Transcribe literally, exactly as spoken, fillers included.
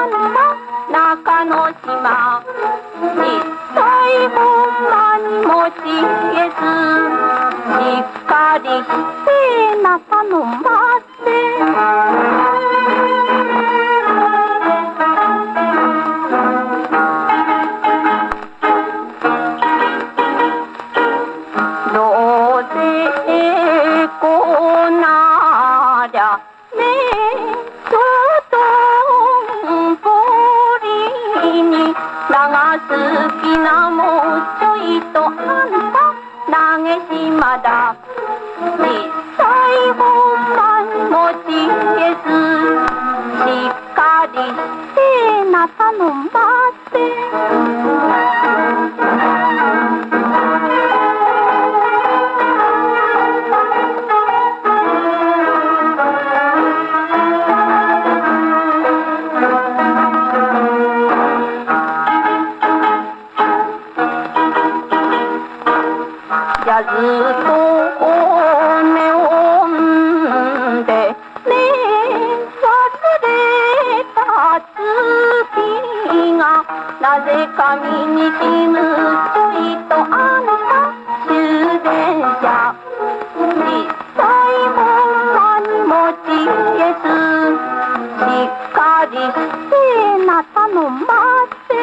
んだ中之島。実際ほんまに持ちえず、しっかりしてなさのませ。どうせこうなりゃねちょっとぽりに流すきなもちょいとあんた投げ島だ。実際ほんまに持ちえず、しっかりしてなさのませ。じゃずっと骨をんでね忘れた月がなぜか身にしむちょいとあんた終電車。実際ほんまに持ちえず、しっかりしてなさのませ。